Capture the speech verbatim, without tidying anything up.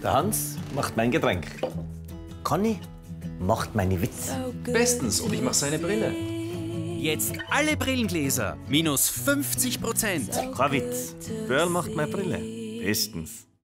Der Hans macht mein Getränk. Conny macht meine Witze. Bestens. Und ich mache seine Brille. Jetzt alle Brillengläser. Minus fünfzig Prozent. Kein Witz. Börl macht meine Brille. Bestens.